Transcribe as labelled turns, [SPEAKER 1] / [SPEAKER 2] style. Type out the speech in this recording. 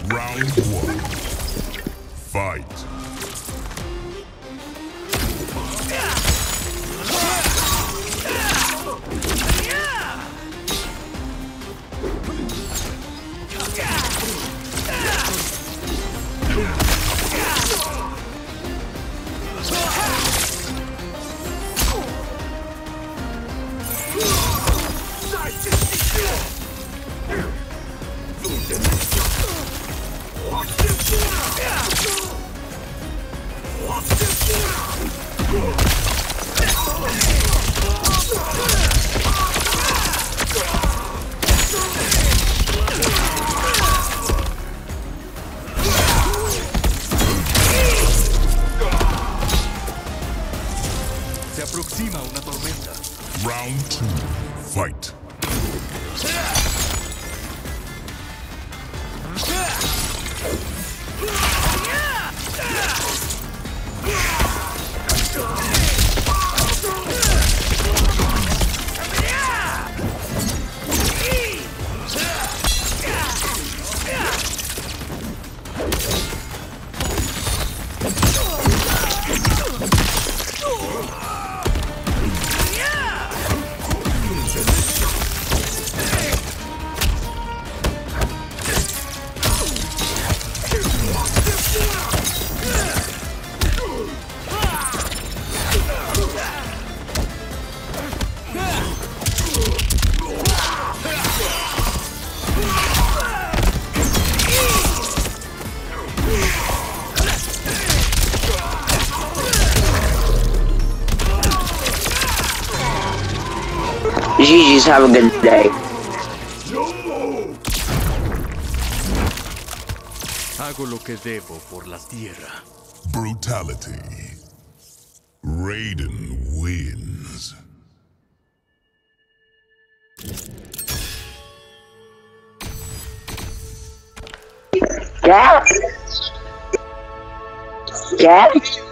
[SPEAKER 1] Round one. Fight.
[SPEAKER 2] Se aproxima una tormenta.
[SPEAKER 1] Round two. Fight.
[SPEAKER 3] GG's, have a good day.
[SPEAKER 2] Hago lo que debo por la tierra.
[SPEAKER 1] Brutality. Raiden wins.
[SPEAKER 3] Cat? Cat?